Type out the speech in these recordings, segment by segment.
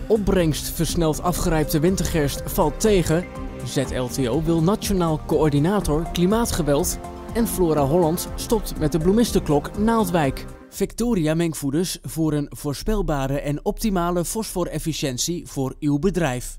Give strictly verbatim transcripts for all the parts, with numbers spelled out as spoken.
Opbrengst versneld afgerijpte wintergerst valt tegen. Z L T O wil Nationaal Coördinator Klimaatgeweld. En Flora Holland stopt met de bloemistenklok Naaldwijk. Victoria Mengvoeders voor een voorspelbare en optimale fosforefficiëntie voor uw bedrijf.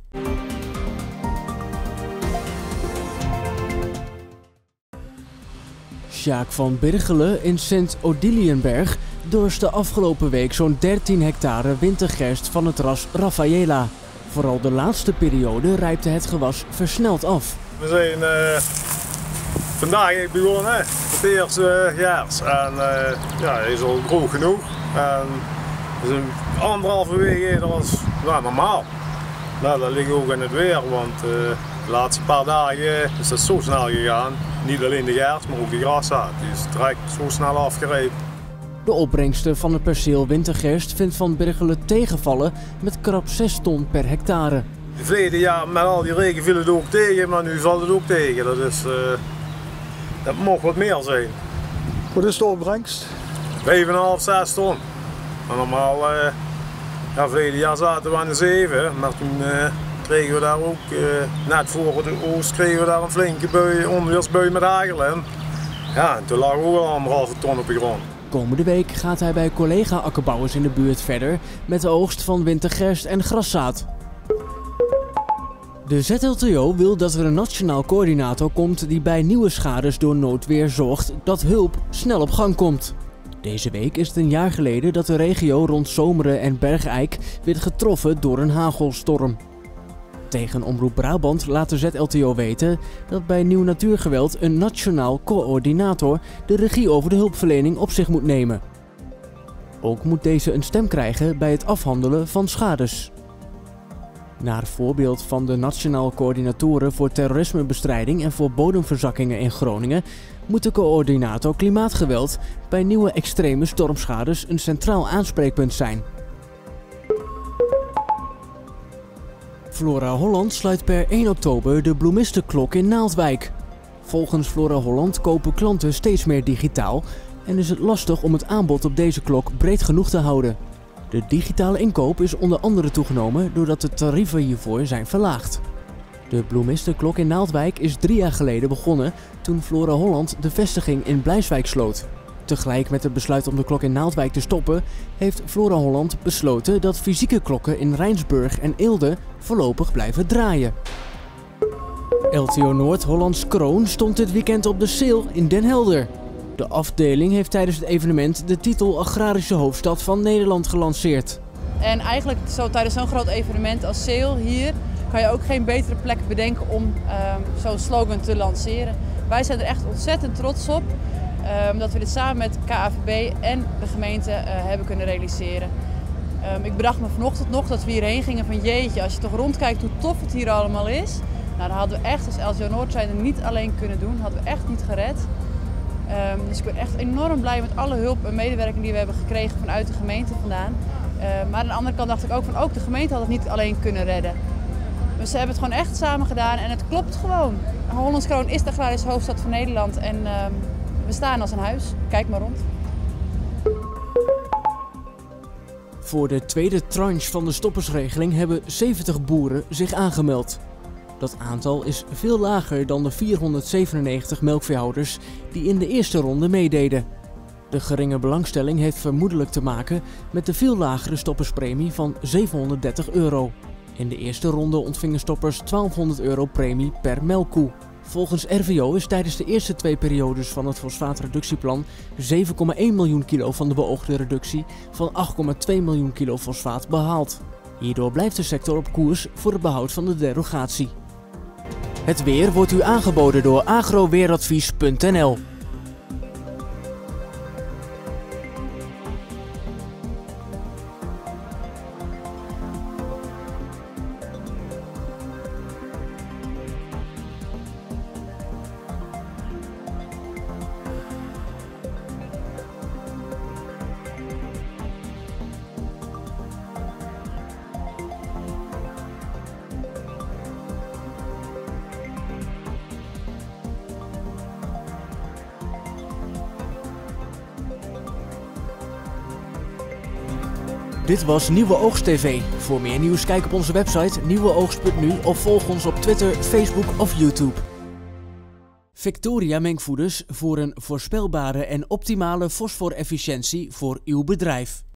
Sjaak van Birchelen in Sint-Odiliënberg dorst de afgelopen week zo'n dertien hectare wintergerst van het ras Raffaella. Vooral de laatste periode rijpte het gewas versneld af. We zijn uh, vandaag begonnen hè, het eerste uh, jaar en uh, ja, hij is al droog genoeg. En dus een anderhalve week eerder was nou, normaal. Nou, dat ligt ook in het weer, want uh, de laatste paar dagen is het zo snel gegaan. Niet alleen de gerst, maar ook de graszaad. Die is direct zo snel afgerepen. De opbrengsten van het perceel wintergerst vindt Van Birchelen tegenvallen met krap zes ton per hectare. Het verleden jaar met al die regen viel het ook tegen, maar nu valt het ook tegen. Dat, is, uh, dat mag wat meer zijn. Wat is de opbrengst? vijf komma vijf, zes ton. En normaal, uh, ja, verleden jaar zaten we aan de zeven, maar toen uh, kregen we daar ook, uh, net voor de oost, kregen we daar een flinke bui, onweersbui met hagel in. Ja, en toen lag ook al anderhalve ton op de grond. Komende week gaat hij bij collega-akkerbouwers in de buurt verder met de oogst van wintergerst en graszaad. De Z L T O wil dat er een nationaal coördinator komt die bij nieuwe schades door noodweer zorgt dat hulp snel op gang komt. Deze week is het een jaar geleden dat de regio rond Zomeren en Bergijk werd getroffen door een hagelstorm. Tegen Omroep Brabant laat de Z L T O weten dat bij nieuw natuurgeweld een nationaal coördinator de regie over de hulpverlening op zich moet nemen. Ook moet deze een stem krijgen bij het afhandelen van schades. Naar voorbeeld van de Nationaal Coördinatoren voor Terrorismebestrijding en voor bodemverzakkingen in Groningen moet de coördinator klimaatgeweld bij nieuwe extreme stormschades een centraal aanspreekpunt zijn. Flora Holland sluit per één oktober de bloemistenklok in Naaldwijk. Volgens Flora Holland kopen klanten steeds meer digitaal en is het lastig om het aanbod op deze klok breed genoeg te houden. De digitale inkoop is onder andere toegenomen doordat de tarieven hiervoor zijn verlaagd. De bloemistenklok in Naaldwijk is drie jaar geleden begonnen toen Flora Holland de vestiging in Blijswijk sloot. Tegelijk met het besluit om de klok in Naaldwijk te stoppen, heeft Flora Holland besloten dat fysieke klokken in Rijnsburg en Eelde voorlopig blijven draaien. L T O Noord-Hollands Kroon stond dit weekend op de sale in Den Helder. De afdeling heeft tijdens het evenement de titel Agrarische Hoofdstad van Nederland gelanceerd. En eigenlijk zo, tijdens zo'n groot evenement als sale hier kan je ook geen betere plek bedenken om uh, zo'n slogan te lanceren. Wij zijn er echt ontzettend trots op. Um, dat we dit samen met K A V B en de gemeente uh, hebben kunnen realiseren. Um, ik bedacht me vanochtend nog dat we hierheen gingen van jeetje, als je toch rondkijkt hoe tof het hier allemaal is. Nou, dan hadden we echt als L T O Noord zijnde niet alleen kunnen doen, hadden we echt niet gered. Um, dus ik ben echt enorm blij met alle hulp en medewerking die we hebben gekregen vanuit de gemeente vandaan. Uh, maar aan de andere kant dacht ik ook van ook de gemeente had het niet alleen kunnen redden. Dus ze hebben het gewoon echt samen gedaan en het klopt gewoon. Hollands Kroon is de agrarische hoofdstad van Nederland en um, we staan als een huis. Kijk maar rond. Voor de tweede tranche van de stoppersregeling hebben zeventig boeren zich aangemeld. Dat aantal is veel lager dan de vierhonderdzevenennegentig melkveehouders die in de eerste ronde meededen. De geringe belangstelling heeft vermoedelijk te maken met de veel lagere stopperspremie van zevenhonderddertig euro. In de eerste ronde ontvingen stoppers twaalfhonderd euro premie per melkkoe. Volgens R V O is tijdens de eerste twee periodes van het fosfaatreductieplan zeven komma één miljoen kilo van de beoogde reductie van acht komma twee miljoen kilo fosfaat behaald. Hierdoor blijft de sector op koers voor het behoud van de derogatie. Het weer wordt u aangeboden door agroweeradvies punt n l. Dit was Nieuwe Oogst T V. Voor meer nieuws kijk op onze website nieuwe oogst punt n u of volg ons op Twitter, Facebook of YouTube. Victoria Mengvoeders voor een voorspelbare en optimale fosforefficiëntie voor uw bedrijf.